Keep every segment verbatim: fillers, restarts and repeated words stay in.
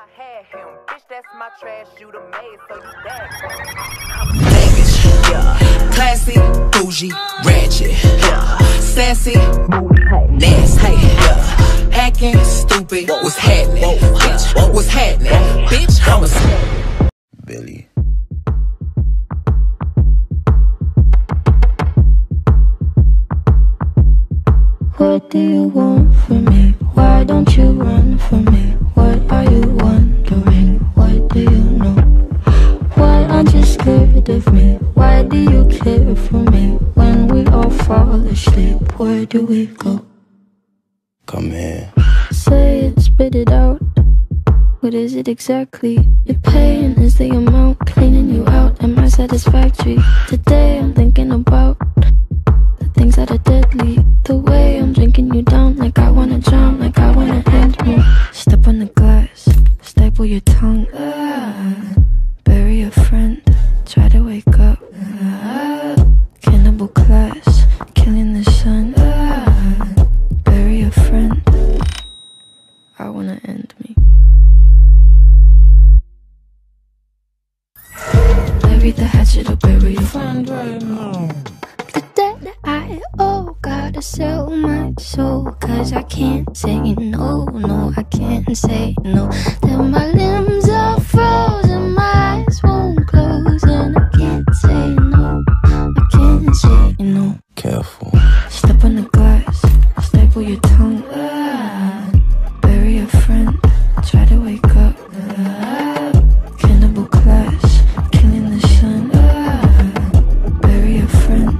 I had him, bitch, that's my trash you the maid, so you that. Baggage, yeah. Classy, bougie, ratchet, yeah. Sassy, moody, nasty, yeah. Hacking, stupid, what's happening? Bitch, what's happening? Bitch, I'm a Billy. What do you want from me? Why don't you run from me? What are you wondering? What do you know? Why aren't you scared of me? Why do you care for me? When we all fall asleep, where do we go? Come here. Say it, spit it out. What is it exactly? Your pain is the amount cleaning you out. Am I satisfactory? Today I'm thinking about the things that are deadly. The way I'm drinking you down, like I wanna drown, like I wanna end me. Step on the glass, staple your tongue, ah. Bury a friend, try to wake up, ah. Cannibal class, killing the sun, ah. Bury a friend, I wanna end me. Bury the hatchet or bury your friend right now. The debt I owe, gotta sell my soul, cause I can't say no, no, I can't say no. Then my limbs are frozen, my eyes won't close, and I can't say no, I can't say no. Careful. Step on the glass, staple your tongue, ah. Bury a friend, try to wake up, ah. Cannibal class, killing the sun, ah. Bury a friend.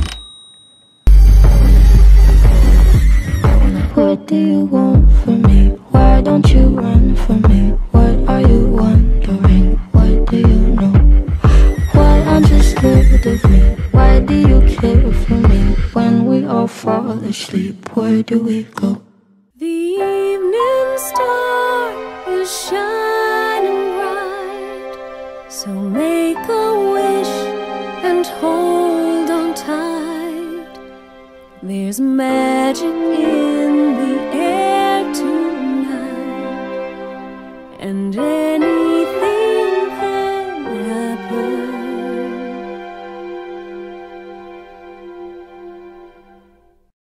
What do you want from me? Why don't you run from me? What are you wondering? What do you know? Why aren't you scared of me? Why do you care for me? When we all fall asleep, where do we go? The evening star is shining bright, so make a wish and hold on tight. There's magic in the air tonight, and any